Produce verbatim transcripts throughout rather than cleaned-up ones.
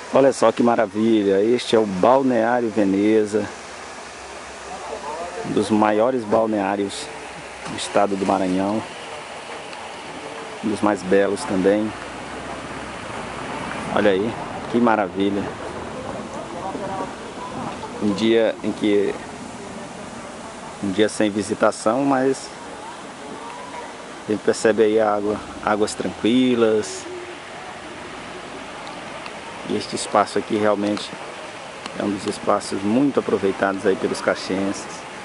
Olha só que maravilha, este é o Balneário Veneza, um dos maiores balneários do estado do Maranhão, um dos mais belos também. Olha aí, que maravilha. Um dia em que um dia sem visitação, mas a gente percebe aí a água, águas tranquilas. E este espaço aqui realmente é um dos espaços muito aproveitados aí pelos caxienses.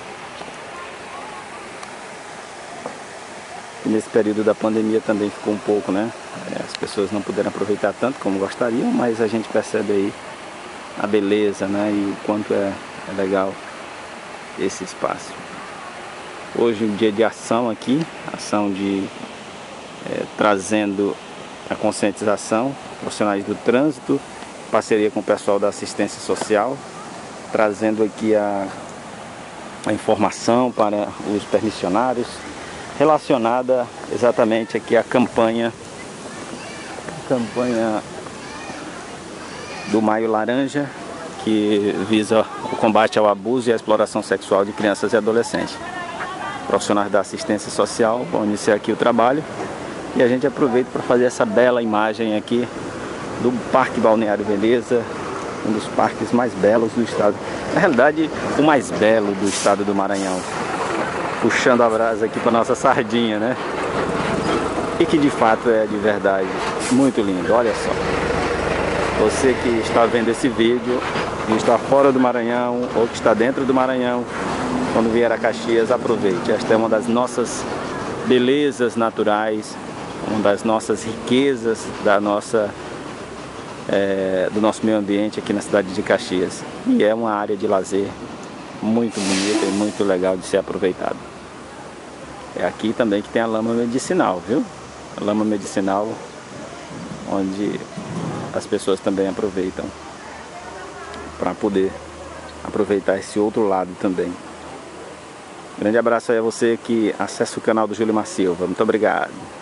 E nesse período da pandemia também ficou um pouco, né? As pessoas não puderam aproveitar tanto como gostariam, mas a gente percebe aí a beleza, né? E o quanto é, é legal esse espaço. Hoje um dia de ação aqui, ação de é, trazendo a conscientização, profissionais do trânsito, parceria com o pessoal da assistência social, trazendo aqui a, a informação para os permissionários, relacionada exatamente aqui à campanha, campanha do Maio Laranja, que visa o combate ao abuso e à exploração sexual de crianças e adolescentes. Profissionais da assistência social vão iniciar aqui o trabalho e a gente aproveita para fazer essa bela imagem aqui do Parque Balneário Veneza, um dos parques mais belos do estado, na realidade o mais belo do estado do Maranhão. Puxando a brasa aqui para nossa sardinha, né? E que de fato é de verdade muito lindo, olha só. Você que está vendo esse vídeo e está fora do Maranhão ou que está dentro do Maranhão, quando vier a Caxias, aproveite. Esta é uma das nossas belezas naturais, uma das nossas riquezas da nossa, é, do nosso meio ambiente aqui na cidade de Caxias. E é uma área de lazer muito bonita e muito legal de ser aproveitado. É aqui também que tem a lama medicinal, viu? A lama medicinal, onde as pessoas também aproveitam para poder aproveitar esse outro lado também. Grande abraço aí a você que acessa o canal do Júlio Mar Silva. Muito obrigado.